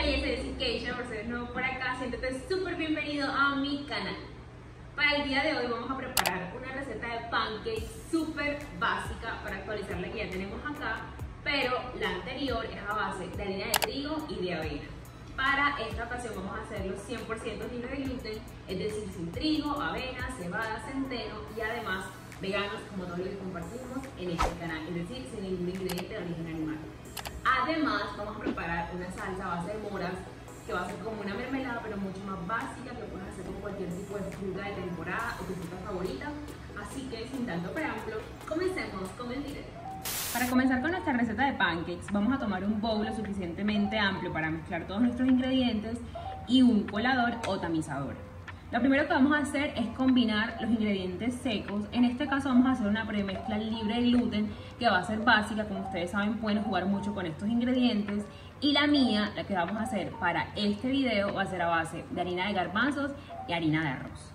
yo soy Jessica Keisha, por ser nuevo por acá, siéntete súper bienvenido a mi canal. Para el día de hoy vamos a preparar una receta de pancakes súper básica para actualizar la que ya tenemos acá, pero la anterior es a base de harina de trigo y de avena. Para esta ocasión vamos a hacerlo 100% libre de gluten, es decir, sin trigo, avena, cebada, centeno y además veganos como todo lo que compartimos en este canal, es decir, sin ningún ingrediente de origen animal. Además vamos a preparar una salsa a base de moras que va a ser como una mermelada pero mucho más básica, que puedes hacer con cualquier tipo de fruta de temporada o tu fruta favorita. Así que sin tanto preámbulo, comencemos con el video. Para comenzar con nuestra receta de pancakes vamos a tomar un bowl lo suficientemente amplio para mezclar todos nuestros ingredientes y un colador o tamizador. Lo primero que vamos a hacer es combinar los ingredientes secos. En este caso vamos a hacer una premezcla libre de gluten que va a ser básica. Como ustedes saben, pueden jugar mucho con estos ingredientes. Y la mía, la que vamos a hacer para este video, va a ser a base de harina de garbanzos y harina de arroz.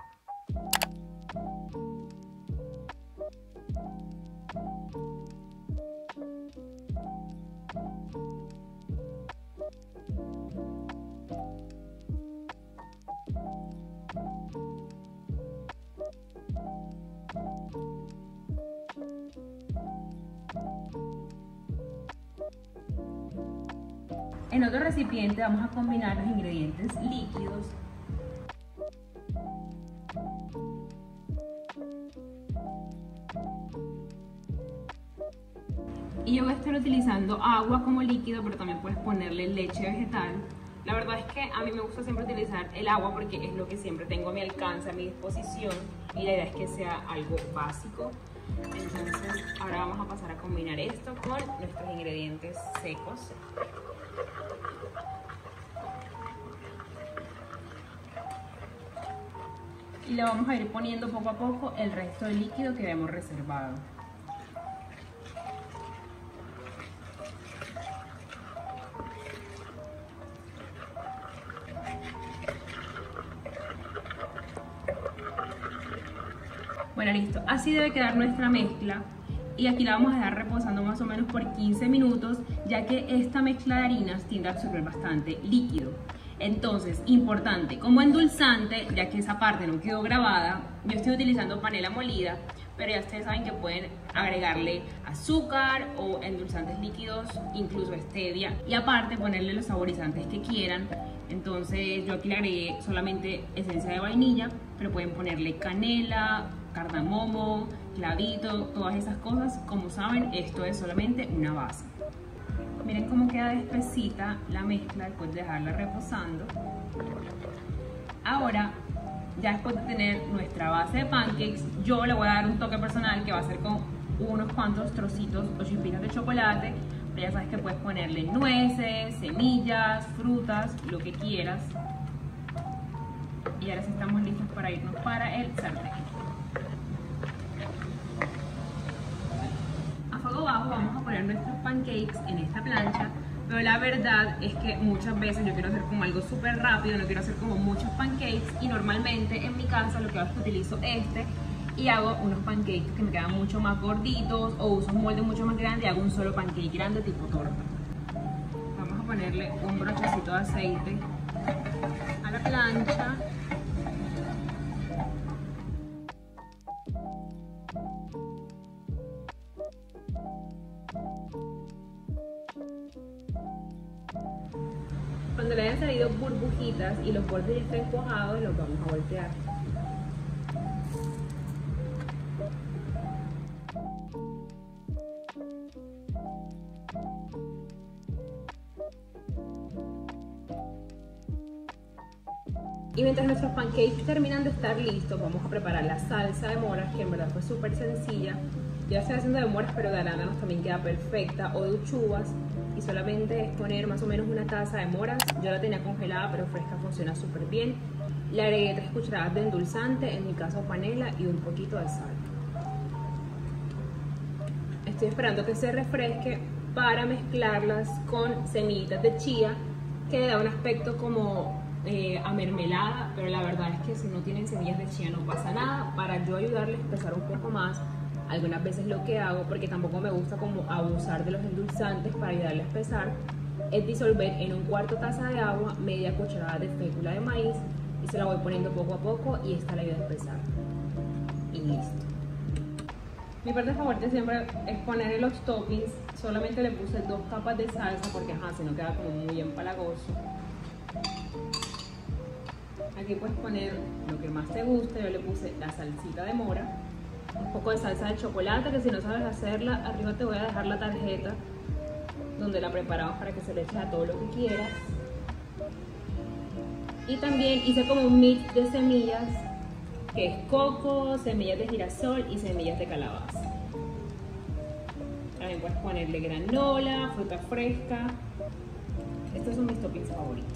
En otro recipiente vamos a combinar los ingredientes líquidos. Y yo voy a estar utilizando agua como líquido, pero también puedes ponerle leche vegetal. La verdad es que a mí me gusta siempre utilizar el agua porque es lo que siempre tengo a mi alcance, a mi disposición, y la idea es que sea algo básico. Entonces ahora vamos a pasar a combinar esto con nuestros ingredientes secos. Y le vamos a ir poniendo poco a poco el resto del líquido que habíamos reservado. Bueno, listo, así debe quedar nuestra mezcla y aquí la vamos a dejar reposando más o menos por 15 minutos, ya que esta mezcla de harinas tiende a absorber bastante líquido. Entonces, importante, como endulzante, ya que esa parte no quedó grabada, yo estoy utilizando panela molida, pero ya ustedes saben que pueden agregarle azúcar o endulzantes líquidos, incluso stevia, y aparte ponerle los saborizantes que quieran. Entonces yo aquí le agregué solamente esencia de vainilla, pero pueden ponerle canela, cardamomo, clavito, todas esas cosas. Como saben, esto es solamente una base. Miren cómo queda de espesita la mezcla después de dejarla reposando. Ahora, ya después de tener nuestra base de pancakes, yo le voy a dar un toque personal que va a ser con unos cuantos trocitos o chispitas de chocolate. Pero ya sabes que puedes ponerle nueces, semillas, frutas, lo que quieras. Y ahora sí estamos listos para irnos para el sartén. A fuego bajo vamos a poner nuestros pancakes en esta plancha, pero la verdad es que muchas veces yo quiero hacer como algo súper rápido, no quiero hacer como muchos pancakes, y normalmente en mi casa lo que hago es que utilizo y hago unos pancakes que me quedan mucho más gorditos, o uso un molde mucho más grande y hago un solo pancake grande tipo torta. Vamos a ponerle un brochecito de aceite a la plancha. Cuando le hayan salido burbujitas y los bordes ya estén cuajados, los vamos a voltear. Y mientras nuestros pancakes terminan de estar listos, vamos a preparar la salsa de moras, que en verdad fue súper sencilla. Yo la estoy haciendo de moras, pero de arándanos también queda perfecta, o de uchuvas. Y solamente es poner más o menos una taza de moras. Yo la tenía congelada, pero fresca funciona súper bien. Le agregué 3 cucharadas de endulzante, en mi caso panela, y un poquito de sal. Estoy esperando que se refresque para mezclarlas con semillitas de chía, que le da un aspecto como a mermelada, pero la verdad es que si no tienen semillas de chía no pasa nada. Para yo ayudarles a espesar un poco más, algunas veces lo que hago, porque tampoco me gusta como abusar de los endulzantes para ayudarles a espesar, es disolver en 1/4 taza de agua media cucharada de fécula de maíz y se la voy poniendo poco a poco y esta la ayuda a espesar. Y listo. Mi parte favorita siempre es ponerle los toppings. Solamente le puse 2 capas de salsa porque si no queda como muy empalagoso. Aquí puedes poner lo que más te guste. Yo le puse la salsita de mora, un poco de salsa de chocolate, que si no sabes hacerla, arriba te voy a dejar la tarjeta donde la preparamos para que se le eches a todo lo que quieras. Y también hice como un mix de semillas, que es coco, semillas de girasol y semillas de calabaza. También puedes ponerle granola, fruta fresca. Estos son mis toppings favoritos.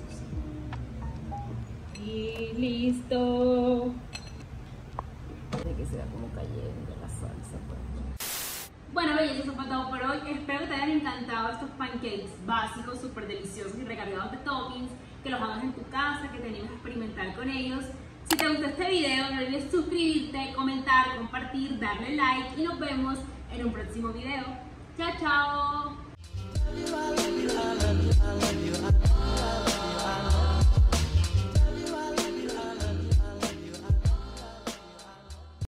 Y listo. De que se va como cayendo la salsa. Bueno, belleza, eso fue todo por hoy. Espero que te hayan encantado estos pancakes básicos, súper deliciosos y recargados de toppings. Que los hagas en tu casa, que te animes a experimentar con ellos. Si te gustó este video, no olvides suscribirte, comentar, compartir, darle like y nos vemos en un próximo video. Chao, chao.